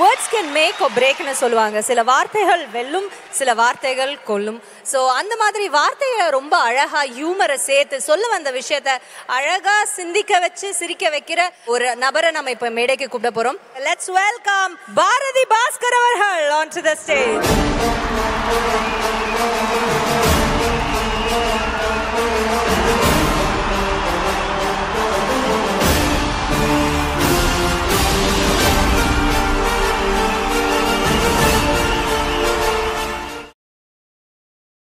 words can make or break னு சொல்லுவாங்க. சில வார்த்தைகள் வெல்லும், சில வார்த்தைகள் கொல்லும். சோ அந்த மாதிரி வார்த்தையை ரொம்ப அழகா ஹியூமரை சேர்த்து சொல்ல வந்த விஷயத்தை அழகா சிந்திக்க வச்சு சிரிக்க வைக்கிற ஒரு நபரை நம்ம இப்ப மேடைக்கு கூப்பிட போறோம். Let's welcome பாரதி பாஸ்கர் அவர்கள் onto the stage.